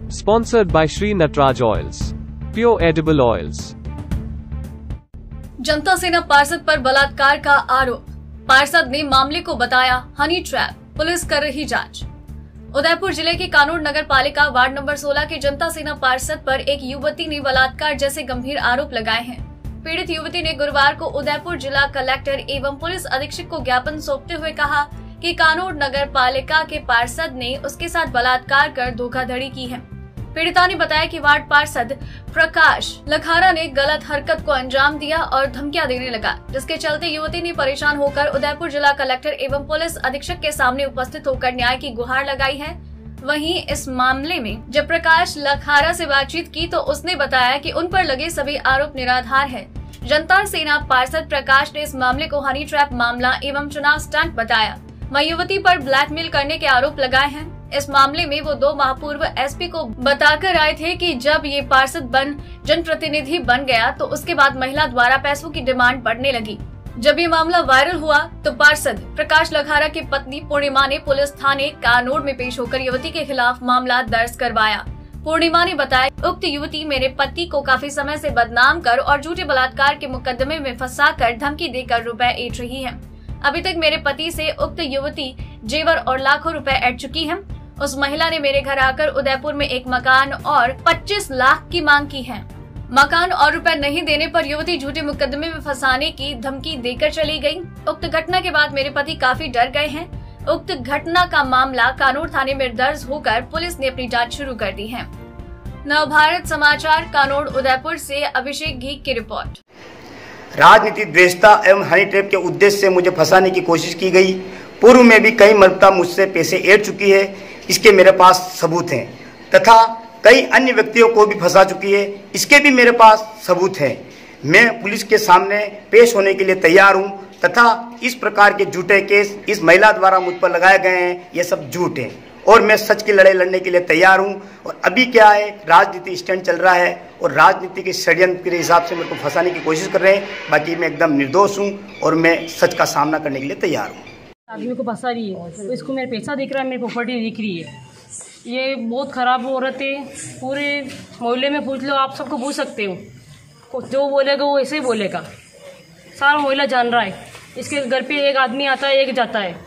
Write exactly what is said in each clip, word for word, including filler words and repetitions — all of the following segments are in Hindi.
Sponsored by Shri Natraj Oils, Pure Edible Oils. जनता सेना पार्षद पर बलात्कार का आरोप। पार्षद ने मामले को बताया हनी ट्रैप। पुलिस कर रही जांच। उदयपुर जिले के कानूर नगर पालिका वार्ड नंबर सोलह के जनता सेना पार्षद पर एक युवती ने बलात्कार जैसे गंभीर आरोप लगाए हैं। पीड़ित युवती ने गुरुवार को उदयपुर जिला कलेक्टर एवं पुलिस अधीक्षक को ज्ञापन सौंपते हुए कहा कि कानूर नगर पालिका के पार्षद ने उसके साथ बलात्कार कर धोखाधड़ी की है। पीड़िता ने बताया कि वार्ड पार्षद प्रकाश लखारा ने गलत हरकत को अंजाम दिया और धमकियां देने लगा, जिसके चलते युवती ने परेशान होकर उदयपुर जिला कलेक्टर एवं पुलिस अधीक्षक के सामने उपस्थित होकर न्याय की गुहार लगाई है। वहीं इस मामले में जब प्रकाश लखारा से बातचीत की तो उसने बताया कि उन पर लगे सभी आरोप निराधार है। जनता सेना पार्षद प्रकाश ने इस मामले को हनी ट्रैप मामला एवं चुनाव स्टंट बताया। वहीं युवती पर ब्लैकमेल करने के आरोप लगाए हैं। इस मामले में वो दो माह पूर्व एसपी को बताकर आए थे कि जब ये पार्षद बन जनप्रतिनिधि बन गया तो उसके बाद महिला द्वारा पैसों की डिमांड बढ़ने लगी। जब ये मामला वायरल हुआ तो पार्षद प्रकाश लखारा की पत्नी पूर्णिमा ने पुलिस थाने कानूर में पेश होकर युवती के खिलाफ मामला दर्ज करवाया। पूर्णिमा ने बताया, उक्त युवती मेरे पति को काफी समय से बदनाम कर और झूठे बलात्कार के मुकदमे में फंसाकर धमकी देकर रुपए ऐंठ रही है। अभी तक मेरे पति से उक्त युवती जेवर और लाखों रुपए ऐंठ चुकी है। उस महिला ने मेरे घर आकर उदयपुर में एक मकान और पच्चीस लाख की मांग की है। मकान और रुपए नहीं देने पर युवती झूठे मुकदमे में फंसाने की धमकी देकर चली गई। उक्त घटना के बाद मेरे पति काफी डर गए हैं। उक्त घटना का मामला कानूर थाने में दर्ज होकर पुलिस ने अपनी जांच शुरू कर दी है। नवभारत समाचार कानूर उदयपुर से अभिषेक घीक की रिपोर्ट। राजनीति द्वेषता एवं हनी ट्रैप के उद्देश्य से मुझे फंसाने की कोशिश की गई। पूर्व में भी कई मर्तबा मुझसे पैसे ऐंठ चुकी है, इसके मेरे पास सबूत हैं तथा कई अन्य व्यक्तियों को भी फंसा चुकी है, इसके भी मेरे पास सबूत हैं। मैं पुलिस के सामने पेश होने के लिए तैयार हूं तथा इस प्रकार के झूठे केस इस महिला द्वारा मुझ पर लगाए गए हैं, ये सब झूठ है और मैं सच की लड़ाई लड़ने के लिए तैयार हूं। और अभी क्या है, राजनीति स्टैंड चल रहा है और राजनीति के षड्यंत्र के हिसाब से मेरे को फंसाने की कोशिश कर रहे हैं। बाकी मैं एकदम निर्दोष हूं और मैं सच का सामना करने के लिए तैयार हूं। आदमी को फंसा रही है तो इसको मेरा पैसा दिख रहा है, मेरी प्रॉपर्टी दिख रही है। ये बहुत ख़राब औरत है। पूरे मोहल्ले में पूछ लो, आप सबको पूछ सकते हो, जो बोलेगा वो ऐसे ही बोलेगा। सारा मोहल्ला जान रहा है। इसके घर पे एक आदमी आता है, एक जाता है।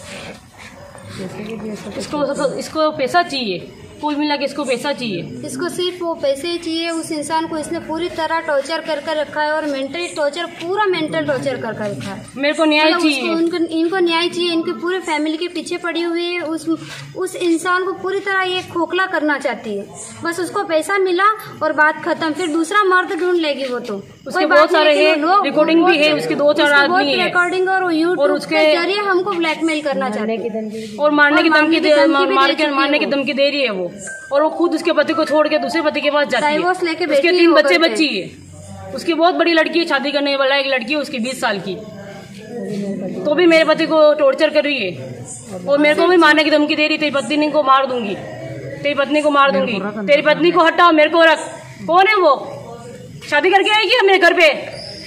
इसको इसको पैसा चाहिए, कुल मिला के इसको पैसा चाहिए। इसको सिर्फ वो पैसे ही चाहिए। उस इंसान को इसने पूरी तरह टॉर्चर कर कर रखा है और मेंटली टॉर्चर, पूरा मेंटल टॉर्चर कर कर रखा है। मेरे को न्याय चाहिए। उनको इनको न्याय चाहिए। इनके पूरे फैमिली के पीछे पड़ी हुई है। उस उस इंसान को पूरी तरह ये खोखला करना चाहती है। बस उसको पैसा मिला और बात खत्म। फिर दूसरा मर्द ढूंढ लेगी वो तो। उसके बहुत सारे है, रिकॉर्डिंग भी है, उसके दो चार आदमी है। रिकॉर्डिंग और यूट्यूब के जरिए हमको ब्लैकमेल करना चाहते हैं और मारने की धमकी दे मार के मारने की धमकी दे रही है वो। और वो खुद उसके पति को छोड़ के दूसरे पति के पास जाती है। लेके उसके तीन बच्चे बच्ची है। उसकी बहुत बड़ी लड़की है, शादी करने वाला एक लड़की है उसकी बीस साल की, तो भी मेरे पति को टॉर्चर कर रही है और मेरे को भी मारने की धमकी दे रही। तेरी पत्नी को मार दूंगी, तेरी पत्नी को मार दूंगी, तेरी पत्नी को हटाओ, मेरे को रख। कौन है वो? शादी करके आएगी मेरे घर पे।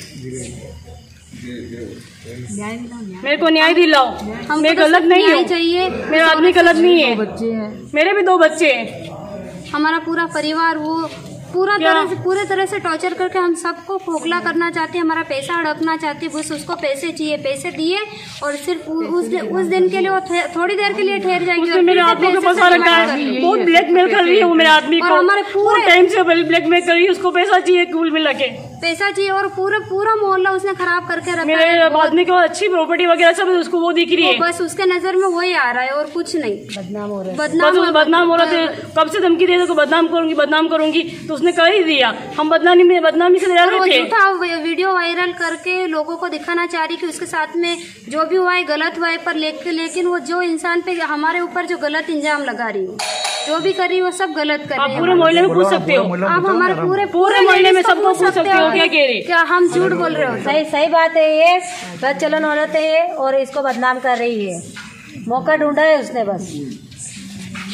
मेरे को न्याय दिलाओ। मैं गलत नहीं हूँ, मेरा आदमी गलत नहीं है। बच्चे हैं, मेरे भी दो बच्चे हैं। हमारा पूरा परिवार वो पूरा तरह से पूरे तरह से टॉर्चर करके हम सबको खोखला करना चाहते हैं। हमारा पैसा हड़पना चाहती है। बस उसको पैसे चाहिए, पैसे दिए और सिर्फ उस दिन उस दिन के लिए वो थोड़ी देर के लिए ठहर जाएंगे। और मेरे आदमी को फंसा रखा है, बहुत ब्लैकमेल कर रही है वो मेरे आदमी को। हमारे पूरे टाइम से ब्लैकमेल कर रही है। उसको पैसा चाहिए, कुल मिला के पैसा चाहिए और पूरा पूरा मोहल्ला उसने खराब करके रखा मेरे है। आदमी को अच्छी प्रॉपर्टी वगैरह सब उसको वो दिख रही है। बस उसके नजर में वही आ रहा है और कुछ नहीं। बदनाम हो रहा है, बदनाम बदनाम हो रहा है। कब से धमकी दे दो, बदनाम करूंगी बदनाम करूंगी, तो उसने कर ही दिया। हम बदनामी में बदनामी से जा रहे थे। झूठा वीडियो वायरल करके लोगों को दिखाना चाह रही कि उसके साथ में जो भी हुआ है गलत हुआ है, पर लेकिन वो जो इंसान पे हमारे ऊपर जो गलत इंजाम लगा रही है, जो भी कर रही है वो सब गलत कर रही है। पूरे मोहल्ले में पूछ सकते हो, आप हमारे पूरे पूरे मोहल्ले में सबको पूछ सकते हो क्या कह रही, क्या हम झूठ बोल रहे हो? सही सही बात है। ये बद चलन औरत है ये और इसको बदनाम कर रही है। मौका ढूंढा है उसने बस।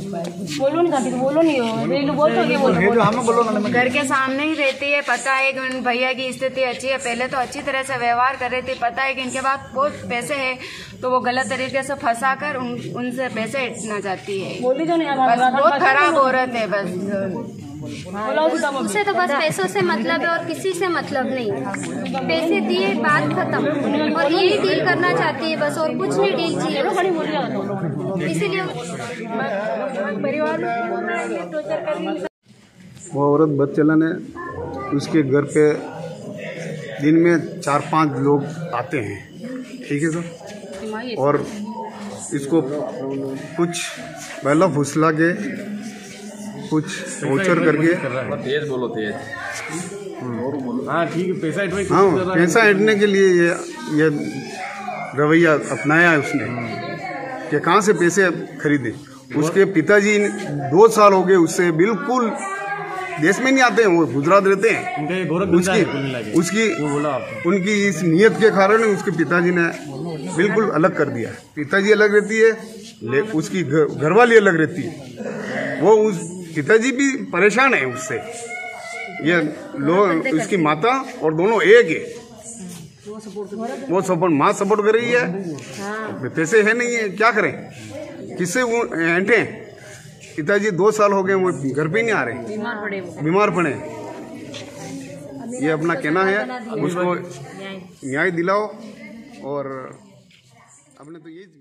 बोलो नहीं खाती, बोलो नहीं हो, देख लो बोल तो ये बोलो। घर के सामने ही रहती है, पता है कि उन भैया की स्थिति अच्छी है, पहले तो अच्छी तरह से व्यवहार कर रही थी, पता है कि इनके पास बहुत पैसे हैं, तो वो गलत तरीके से फंसा कर उन, उनसे पैसे हटना चाहती है। बोली तो नहीं, बस बहुत खराब औरत है बस। उसे तो बस पैसों से मतलब है और किसी से मतलब नहीं। पैसे दिए, बात खत्म, और यही डील करना चाहती है बस, और कुछ नहीं डील चाहिए। इसीलिए परिवार में वो औरत बस चलन है, उसके घर पे दिन में चार पांच लोग आते हैं, ठीक है सर, और इसको कुछ पहला फुसला के कुछ टॉर्चर करके, तेज बोलो तेज। हाँ ठीक है, पैसा हाँ पैसा हटने के लिए ये ये रवैया अपनाया है उसने कि कहाँ से पैसे खरीदे। उसके पिताजी दो साल हो गए उससे बिल्कुल देश में नहीं आते हैं, वो गुजरात रहते हैं। उसकी उसकी उनकी इस नियत के कारण उसके पिताजी ने बिल्कुल अलग कर दिया। पिताजी अलग रहती है, ले उसकी घरवाली अलग रहती है। वो उस पिताजी भी परेशान है उससे, ये लोग उसकी माता और दोनों एक है। वो सपोर्ट माँ सपोर्ट कर रही है, पैसे है नहीं है, क्या करें, किससे वो हटे। पिताजी दो साल हो गए वो घर पे नहीं आ रहे, बीमार पड़े बीमार पड़े ये अपना कहना है, उसको न्याय दिलाओ। और अपने तो ये